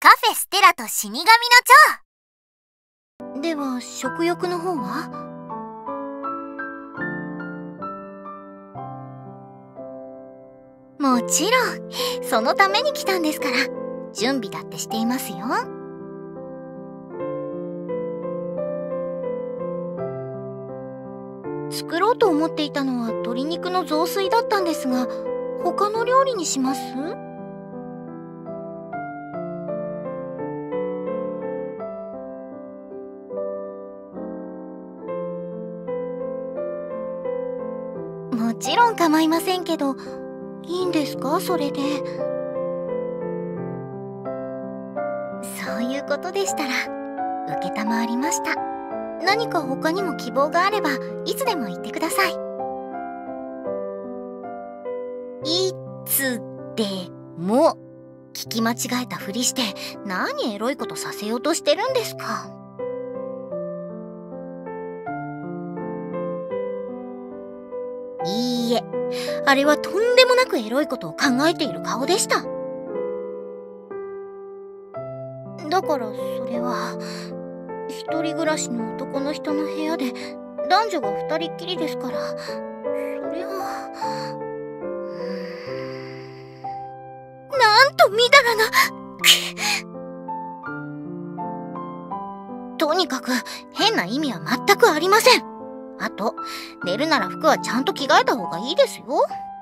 カフェステラと死神の蝶。 では食欲の方は？ もちろん、そのために来たんですから、準備だってしていますよ。 作ろうと思っていたのは鶏肉の雑炊だったんですが、他の料理にします？ もちろん構いませんけど、 いいんですか、それで。 そういうことでしたら、承りました。何か他にも希望があれば、いつでも言ってください。いつでも。聞き間違えたふりして、何エロいことさせようとしてるんですか。いいえ、あれはとんでもなくエロいことを考えている顔でした。だからそれは、一人暮らしの男の人の部屋で男女が二人っきりですから、そりゃなんとみだらなとにかく変な意味は全くありません。あと、寝るなら服はちゃんと着替えた方がいいですよ。